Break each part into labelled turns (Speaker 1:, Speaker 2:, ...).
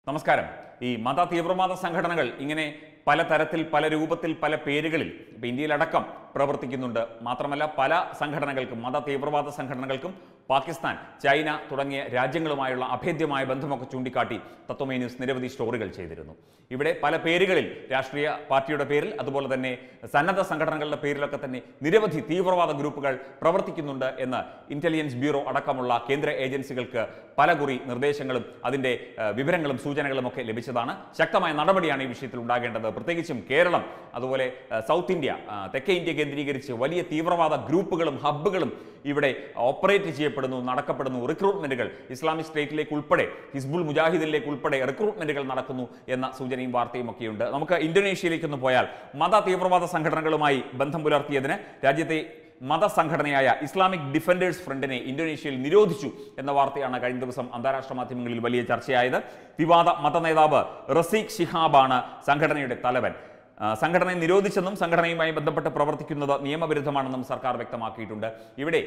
Speaker 1: നമസ്കാരം. ഈ മത തീവ്രവാദ സംഘടനകൾ ഇങ്ങനെ പല തരത്തിൽ, പല രൂപത്തിൽ, പല പേരുകളിൽ ഇന്ത്യയിലടക്കം പ്രവർത്തിക്കുന്നുണ്ട്. മാത്രമല്ല പല സംഘടനകൾക്കും, മത തീവ്രവാദ സംഘടനകൾക്കും പാകിസ്ഥാൻ, ചൈന തുടങ്ങിയ രാജ്യങ്ങളുമായുള്ള അഭേദ്യമായ ബന്ധമൊക്കെ ചൂണ്ടിക്കാട്ടി തത്വമയി ന്യൂസ് നിരവധി സ്റ്റോറികൾ ചെയ്തിരുന്നു. ഇവിടെ പല പേരുകളിൽ, രാഷ്ട്രീയ പാർട്ടിയുടെ പേരിൽ, അതുപോലെ തന്നെ സന്നദ്ധ സംഘടനകളുടെ പേരിലൊക്കെ തന്നെ നിരവധി തീവ്രവാദ ഗ്രൂപ്പുകൾ പ്രവർത്തിക്കുന്നുണ്ട് എന്ന് ഇന്റലിജൻസ് ബ്യൂറോ അടക്കമുള്ള കേന്ദ്ര ഏജൻസികൾക്ക് പലകുറി നിർദ്ദേശങ്ങളും അതിൻ്റെ വിവരങ്ങളും സൂചനകളും ഒക്കെ ലഭിച്ചതാണ്. ശക്തമായ നടപടിയാണ് ഈ വിഷയത്തിൽ ഉണ്ടാകേണ്ടത്. പ്രത്യേകിച്ചും കേരളം, അതുപോലെ സൗത്ത് ഇന്ത്യ, തെക്കേ ഇന്ത്യ കേന്ദ്രീകരിച്ച് വലിയ തീവ്രവാദ ഗ്രൂപ്പുകളും ഹബ്ബുകളും ഇവിടെ ഓപ്പറേറ്റ് ചെയ്യപ്പെടുന്നു, നടക്കപ്പെടുന്നു. റിക്രൂട്ട്മെന്റുകൾ ഇസ്ലാമിക് സ്റ്റേറ്റിലേക്ക് ഉൾപ്പെടെ, ഹിസ്ബുൾ മുജാഹിദിലേക്ക് ഉൾപ്പെടെ റിക്രൂട്ട്മെന്റുകൾ നടക്കുന്നു എന്ന സൂചനയും വാർത്തയും ഒക്കെയുണ്ട്. നമുക്ക് ഇന്തോനേഷ്യയിലേക്കൊന്ന് പോയാൽ മത തീവ്രവാദ സംഘടനകളുമായി ബന്ധം പുലർത്തിയതിന് രാജ്യത്തെ മതസംഘടനയായ ഇസ്ലാമിക് ഡിഫൻഡേഴ്സ് ഫ്രണ്ടിനെ ഇന്തോനേഷ്യയിൽ നിരോധിച്ചു എന്ന വാർത്തയാണ് കഴിഞ്ഞ ദിവസം അന്താരാഷ്ട്ര മാധ്യമങ്ങളിൽ വലിയ ചർച്ചയായത്. വിവാദ മത നേതാവ് റസീഖ് ശിഹാബാണ് സംഘടനയുടെ തലവൻ. സംഘടനയെ നിരോധിച്ചെന്നും സംഘടനയുമായി ബന്ധപ്പെട്ട് പ്രവർത്തിക്കുന്നത് നിയമവിരുദ്ധമാണെന്നും സർക്കാർ വ്യക്തമാക്കിയിട്ടുണ്ട്. ഇവിടെ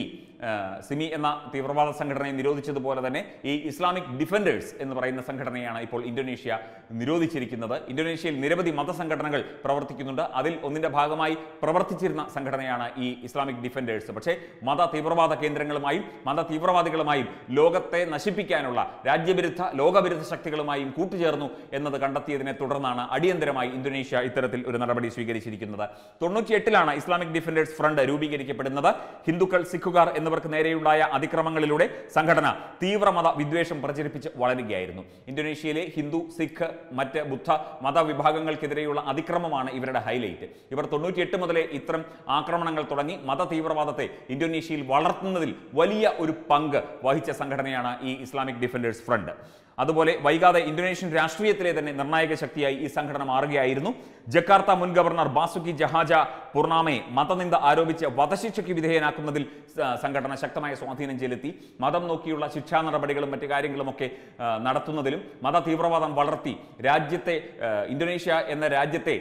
Speaker 1: സിമി എന്ന തീവ്രവാദ സംഘടനയെ നിരോധിച്ചതുപോലെ തന്നെ ഈ ഇസ്ലാമിക് ഡിഫൻഡേഴ്സ് എന്ന് പറയുന്ന സംഘടനയാണ് ഇപ്പോൾ ഇന്തോനേഷ്യ നിരോധിച്ചിരിക്കുന്നത്. ഇന്തോനേഷ്യയിൽ നിരവധി മതസംഘടനകൾ പ്രവർത്തിക്കുന്നുണ്ട്. അതിൽ ഒന്നിന്റെ ഭാഗമായി പ്രവർത്തിച്ചിരുന്ന സംഘടനയാണ് ഈ ഇസ്ലാമിക് ഡിഫൻഡേഴ്സ്. പക്ഷേ മത തീവ്രവാദ കേന്ദ്രങ്ങളുമായും മത തീവ്രവാദികളുമായും ലോകത്തെ നശിപ്പിക്കാനുള്ള രാജ്യവിരുദ്ധ, ലോകവിരുദ്ധ ശക്തികളുമായും കൂട്ടുചേർന്നു എന്നത് കണ്ടെത്തിയതിനെ തുടർന്നാണ് അടിയന്തരമായി ഇന്തോനേഷ്യ ഇത്തരത്തിൽ ഒരു നടപടി സ്വീകരിച്ചിരിക്കുന്നത്. 98-ലാണ് ഇസ്ലാമിക് ഡിഫൻഡേഴ്സ് ഫ്രണ്ട് രൂപീകരിക്കപ്പെടുന്നത്. ഹിന്ദുക്കൾ, സിഖുകാർ എന്നിവർക്ക് നേരെയുണ്ടായ അതിക്രമങ്ങളിലൂടെ സംഘടന തീവ്രമത വിദ്വേഷം പ്രചരിപ്പിച്ച് വളരുകയായിരുന്നു. ഇന്തോനേഷ്യയിലെ ഹിന്ദു, സിഖ്, മറ്റ് ബുദ്ധ മതവിഭാഗങ്ങൾക്കെതിരെയുള്ള അതിക്രമമാണ് ഇവരുടെ ഹൈലൈറ്റ്. ഇവർ 98 മുതലേ ഇത്തരം ആക്രമണങ്ങൾ തുടങ്ങി മത തീവ്രവാദത്തെ ഇന്തോനേഷ്യയിൽ വളർത്തുന്നതിൽ വലിയ ഒരു പങ്ക് വഹിച്ച സംഘടനയാണ് ഈ ഇസ്ലാമിക് ഡിഫൻഡേഴ്സ് ഫ്രണ്ട്. അതുപോലെ വൈകാതെ ഇന്തോനേഷ്യൻ രാഷ്ട്രീയത്തിലെ തന്നെ നിർണായക ശക്തിയായി ഈ സംഘടന മാറുകയായിരുന്നു. ജക്കാർത്ത മുൻ ഗവർണർ ബാസുക്കി ജഹാജ പൂർണാമയെ മതനിന്ദ ആരോപിച്ച് വധശിക്ഷയ്ക്ക് വിധേയനാക്കുന്നതിൽ സംഘടന ശക്തമായ സ്വാധീനം ചെലുത്തി. മതം നോക്കിയുള്ള ശിക്ഷാ നടപടികളും മറ്റു കാര്യങ്ങളുമൊക്കെ നടത്തുന്നതിലും മത തീവ്രവാദം വളർത്തി രാജ്യത്തെ, ഇന്തോനേഷ്യ എന്ന രാജ്യത്തെ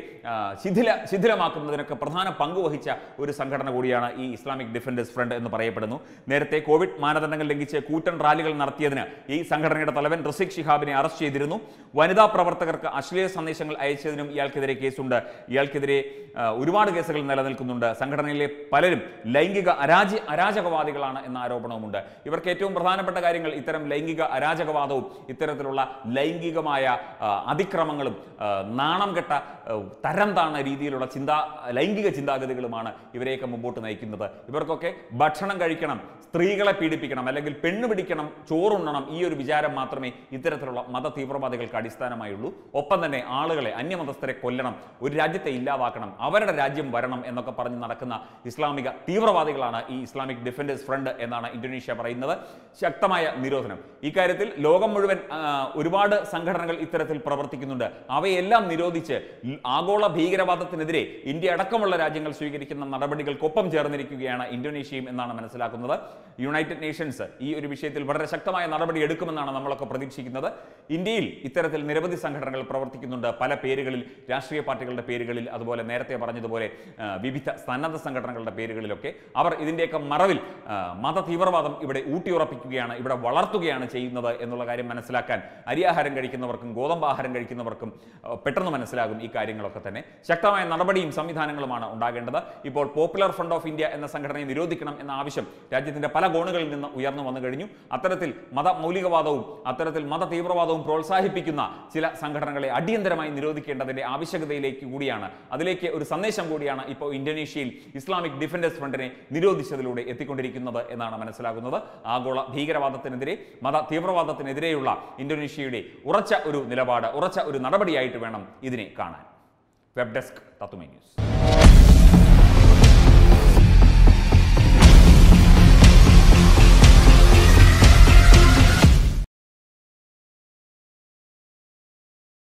Speaker 1: ശിഥിലമാക്കുന്നതിനൊക്കെ പ്രധാന പങ്ക് വഹിച്ച ഒരു സംഘടന കൂടിയാണ് ഈ ഇസ്ലാമിക് ഡിഫൻഡേഴ്സ് ഫ്രണ്ട് എന്ന് പറയപ്പെടുന്നു. നേരത്തെ കോവിഡ് മാനദണ്ഡങ്ങൾ ലംഘിച്ച് കൂറ്റൻ റാലികൾ നടത്തിയതിന് ഈ സംഘടനയുടെ തലവൻ റസീഖ് ശിഹാബിനെ അറസ്റ്റ് ചെയ്തിരുന്നു. വനിതാ പ്രവർത്തകർക്ക് അശ്ലീല സന്ദേശങ്ങൾ അയച്ചതിനും ഇയാൾക്കെതിരെ കേസുണ്ട്. ഇയാൾക്കെതിരെ ഒരുപാട് കേസുകൾ നിലനിൽക്കുന്നുണ്ട്. സംഘടനയിലെ പലരും ലൈംഗിക അരാജകവാദികളാണ് എന്ന ആരോപണവുമുണ്ട്. ഇവർക്ക് ഏറ്റവും പ്രധാനപ്പെട്ട കാര്യങ്ങൾ ഇത്തരം ലൈംഗിക അരാജകവാദവും ഇത്തരത്തിലുള്ള ലൈംഗികമായ അതിക്രമങ്ങളും നാണം കെട്ട തരം താണ രീതിയിലുള്ള ലൈംഗിക ചിന്താഗതികളുമാണ് ഇവരെയൊക്കെ മുമ്പോട്ട് നയിക്കുന്നത്. ഇവർക്കൊക്കെ ഭക്ഷണം കഴിക്കണം, സ്ത്രീകളെ പീഡിപ്പിക്കണം, അല്ലെങ്കിൽ പെണ്ണ് പിടിക്കണം, ചോറുണ്ണണം, ഈ ഒരു വിചാരം മാത്രമേ ഇത്തരത്തിലുള്ള മത തീവ്രവാദികൾക്ക് അടിസ്ഥാനമായുള്ളൂ. ഒപ്പം തന്നെ ആളുകളെ, അന്യമതസ്ഥരെ കൊല്ലണം, ഒരു രാജ്യത്തെ ഇല്ലാതാക്കണം, അവരുടെ രാജ്യം വരണം എന്നൊക്കെ പറഞ്ഞ് നടക്കുന്ന ഇസ്ലാമിക തീവ്രവാദികളാണ് ഈ ഇസ്ലാമിക് ഡിഫൻഡേഴ്സ് ഫ്രണ്ട് എന്നാണ് ഇന്തോനേഷ്യ പറയുന്നത്. ശക്തമായ നിരോധനം. ഇക്കാര്യത്തിൽ ലോകം മുഴുവൻ ഒരുപാട് സംഘടനകൾ ഇത്തരത്തിൽ പ്രവർത്തിക്കുന്നുണ്ട്. അവയെല്ലാം നിരോധിച്ച് ആഗോള ഭീകരവാദത്തിനെതിരെ ഇന്ത്യ അടക്കമുള്ള രാജ്യങ്ങൾ സ്വീകരിക്കുന്ന നടപടികൾക്കൊപ്പം ചേർന്നിരിക്കുകയാണ് ഇന്തോനേഷ്യയും എന്നാണ് മനസ്സിലാക്കുന്നത്. യുണൈറ്റഡ് നേഷൻസ് ഈ ഒരു വിഷയത്തിൽ വളരെ ശക്തമായ നടപടി എടുക്കുമെന്നാണ് നമ്മളൊക്കെ പ്രതീക്ഷിക്കുന്നത്. ഇന്ത്യയിൽ ഇത്തരത്തിൽ നിരവധി സംഘടനകൾ പ്രവർത്തിക്കുന്നുണ്ട്. പല പേരുകളിൽ, രാഷ്ട്രീയ പാർട്ടികളുടെ പേരുകളിൽ, അതുപോലെ നേരത്തെ പറഞ്ഞതുപോലെ വിവിധ സന്നദ്ധ സംഘടനകളുടെ പേരുകളിലൊക്കെ അവർ ഇതിൻ്റെയൊക്കെ മറവിൽ മത തീവ്രവാദം ഇവിടെ ഊട്ടിയുറപ്പിക്കുകയാണ്, ഇവിടെ വളർത്തുകയാണ് ചെയ്യുന്നത് എന്നുള്ള കാര്യം മനസ്സിലാക്കാൻ അരിയാഹാരം കഴിക്കുന്നവർക്കും ഗോതമ്പാഹാരം കഴിക്കുന്നവർക്കും പെട്ടെന്ന് മനസ്സിലാകും ഈ കാര്യങ്ങളൊക്കെ തന്നെ. ശക്തമായ നടപടിയും സംവിധാനങ്ങളുമാണ് ഉണ്ടാകേണ്ടത്. ഇപ്പോൾ പോപ്പുലർ ഫ്രണ്ട് ഓഫ് ഇന്ത്യ എന്ന സംഘടനയെ നിരോധിക്കണം എന്ന ആവശ്യം രാജ്യത്തിന്റെ പല കോണുകളിൽ നിന്ന് ഉയർന്നു വന്നു കഴിഞ്ഞു. അത്തരത്തിൽ മൗലികവാദവും അത്തരത്തിൽ മത തീവ്രവാദവും പ്രോത്സാഹിപ്പിക്കുന്ന ചില സംഘടനകളെ അടിയന്തരമായി നിരോധിക്കേണ്ടതിന്റെ ആവശ്യകതയിലേക്ക് കൂടിയാണ്, അതിലേക്ക് ഒരു സന്ദേശം കൂടിയാണ് ഇപ്പോൾ ഇന്തോനേഷ്യയിൽ ഇസ്ലാമിക് ഡിഫൻഡേഴ്സ് ഫ്രണ്ടിനെ നിരോധിച്ചതിലൂടെ എത്തിക്കൊണ്ടിരിക്കുന്നത് എന്നാണ് മനസ്സിലാകുന്നത്. ആഗോള ഭീകരവാദത്തിനെതിരെ, മത തീവ്രവാദത്തിനെതിരെയുള്ള ഇന്തോനേഷ്യയുടെ ഉറച്ച ഒരു നിലപാട്, ഉറച്ച ഒരു നടപടിയായിട്ട് വേണം ഇതിനെ കാണാൻ. Web desk Tatwamayi news.